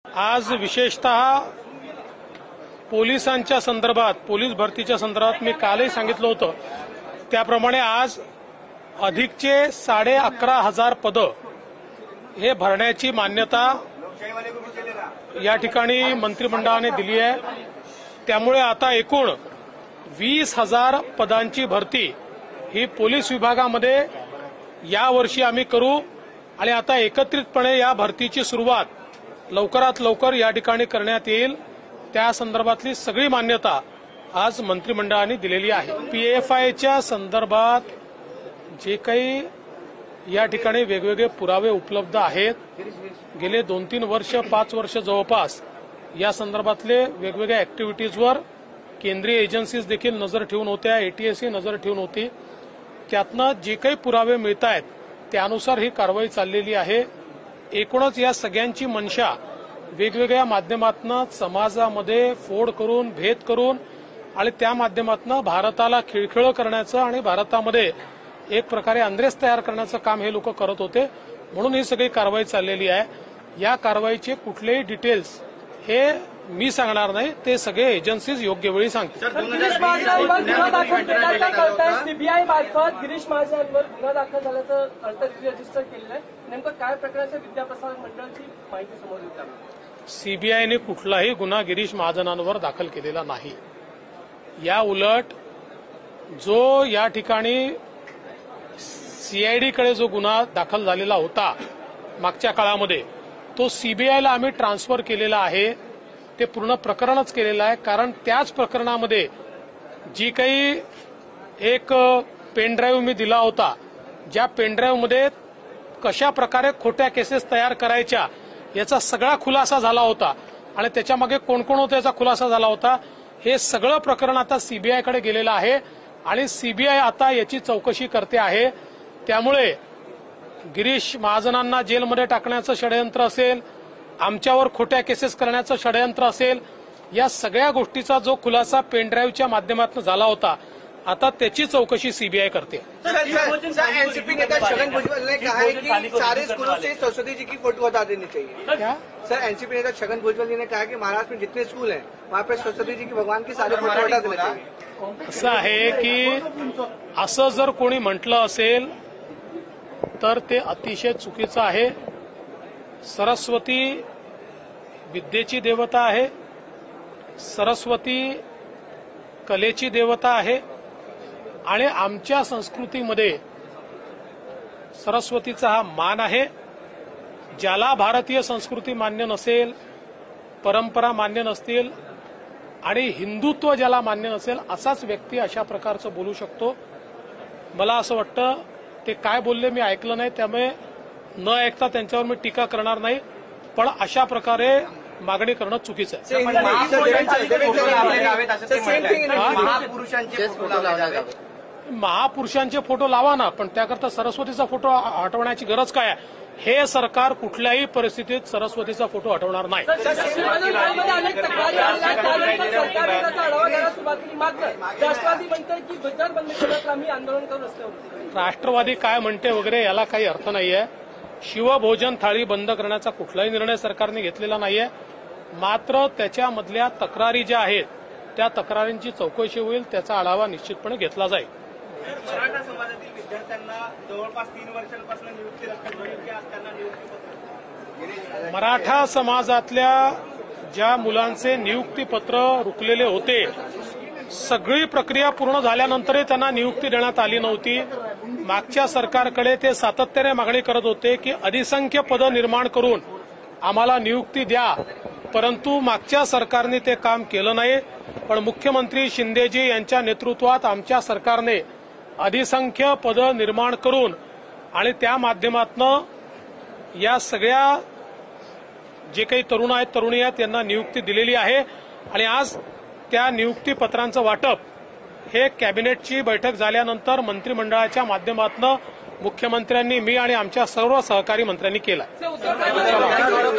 आज विशेषतः पोलिसांच्या संदर्भात, पोलीस भरतीच्या संदर्भात मी कालही सांगितलं होतं त्याप्रमाणे आज अधिकचे 11,500 पदं हे भरण्याची मान्यता या ठिकाणी मंत्रिमंडळाने दिली आहे। त्यामुळे आता एकूण 20,000 पदांची भरती ही पोलीस विभागामध्ये यावर्षी आम्ही करू आणि आता एकत्रितपणे या भरतीची सुरुवात लवकरात लवकर या ठिकाणी करण्यात येईल। त्या संदर्भातली सगळी मान्यता आज मंत्रिमंडळाने दिलेली आहे। पीएफआयच्या संदर्भात जे काही या ठिकाणी वेगवेगळे पुरावे उपलब्ध आहेत, गेले 2-3 वर्ष 5 वर्ष जवळपास या संदर्भातले वेगवेगळ्या ऍक्टिव्हिटीजवर केंद्रीय एजन्सीज देखील नजर ठेवून होत्या, एटीएसही नजर ठेवून होती। त्यातनं जे काही पुरावे मिळत आहेत त्यानुसार ही कारवाई चाललेली आहे। एकूणच या सगळ्यांची मनशा वेगवेगळ्या माध्यमातून समाजामध्ये फोड करून, भेद करून आणि त्या माध्यमातून भारताला खिळखिळ करण्याचं आणि भारतामध्ये एक प्रकारे अंद्रेस तयार करण्याचं काम हे लोक करत होते, म्हणून ही सगळी कारवाई चाललेली आहे। या कारवाईचे कुठलेही डिटेल्स हे मी सांगणार नाही, ते सगळे एजन्सीज योग्य वेळी सांगतील। सीबीआय मार्फत गिरीश महाजनांवर गुन्हा दाखल झाल्याचं रजिस्टर केलेलं आहे, नेमकं काय प्रकारचं विद्याप्रसारक मंडळाची माहिती समोर येत आहे? सीबीआयने कुठलाही गुन्हा गिरीश महाजनांवर दाखल केलेला नाही। या उलट जो या ठिकाणी सीआयडीकडे जो गुन्हा दाखल झालेला होता मागच्या काळामध्ये, तो सीबीआयला आम्ही ट्रान्सफर केलेला आहे। ते पूर्ण प्रकरणच केलेलं आहे, कारण त्याच प्रकरणामध्ये जी काही एक पेनड्राईव्ह मी दिला होता, ज्या पेनड्राईव्हमध्ये कशा प्रकारे खोट्या केसेस तयार करायच्या याचा सगळा खुलासा झाला होता आणि त्याच्यामागे कोण कोण होतं याचा खुलासा झाला होता। हे सगळं प्रकरण आता सीबीआयकडे गेलेलं आहे आणि सीबीआय आता याची चौकशी करते आहे। त्यामुळे गिरीश महाजनांना जेलमध्ये टाकण्याचं षडयंत्र असेल, आमच्यावर खोट्या केसेस करण्याचं षडयंत्र असेल, या सगळ्या गोष्टीचा जो खुलासा पेनड्राईव्हच्या माध्यमातून झाला होता, आता त्याची चौकशी सीबीआय करते। एनसीपी नेता छगन भुजबल ने कहा है कि सारे स्कूलों से सरस्वती जी की फोटो हटा देनी चाहिए। क्या सर, एनसीपी नेता छगन भुजबल जी ने कहा कि महाराष्ट्र में जितने स्कूल हैं वहाँ पे सरस्वती जी की भगवान की सारे फोटो हटा देने चाहिए। असं आहे की असं जर कोणी म्हटलं असेल तर ते अतिशय चुकीचं आहे। सरस्वती विद्येची देवता आहे, सरस्वती कलेची देवता आहे आणि आमच्या संस्कृतीमध्ये सरस्वतीचा हा मान आहे। ज्याला भारतीय संस्कृती मान्य नसेल, परंपरा मान्य नसतील आणि हिंदुत्व ज्याला मान्य नसेल, असाच व्यक्ती अशा प्रकारचं बोलू शकतो। मला असं वाटतं ते काय बोलले मी ऐकलं नाही, त्यामुळे न ऐकता त्यांच्यावर मी टीका करणार नाही, पण अशा प्रकारे मागणी करणं चुकीचं आहे। महापुरुषांचे फोटो लावा ना, पण त्याकरता सरस्वतीचा फोटो हटवण्याची गरज काय आहे? हे सरकार कुठल्याही परिस्थितीत सरस्वतीचा फोटो हटवणार नाही। राष्ट्रवादी काय म्हणते वगैरे याला काही अर्थ नाहीये। शिवभोजन थाळी बंद करण्याचा कुठलाही निर्णय सरकारने घेतलेला नाहीये, मात्र त्याच्यामधल्या तक्रारी ज्या आहेत त्या तक्रारींची चौकशी होईल, त्याचा आढावा निश्चितपणे घेतला जाईल। मराठा समाजातील विद्यार्थ्यांना जवळपास 3 वर्षांपासून नियुक्ती रद्द असताना नियुक्तीपत्र, मराठा समाजातल्या ज्या मुलांचे नियुक्तीपत्र रुकलेले होते, सगळी प्रक्रिया पूर्ण झाल्यानंतरही त्यांना नियुक्ती देण्यात आली नव्हती। मागच्या सरकारकडे ते सातत्याने मागणी करत होते की अधिसंख्य पदं निर्माण करून आम्हाला नियुक्ती द्या, परंतु मागच्या सरकारने ते काम केलं नाही। पण मुख्यमंत्री शिंदेजी यांच्या नेतृत्वात आमच्या सरकारने अधिसंख्य पदं निर्माण करून आणि त्या माध्यमातून या सगळ्या जे काही तरुण आहेत, तरुणी आहेत, यांना नियुक्ती दिलेली आहे आणि आज त्या नियुक्तीपत्रांचं वाटप हे कॅबिनेटची बैठक झाल्यानंतर मंत्रिमंडळाच्या माध्यमातून मुख्यमंत्र्यांनी, मी आणि आमच्या सर्व सहकारी मंत्र्यांनी केलं।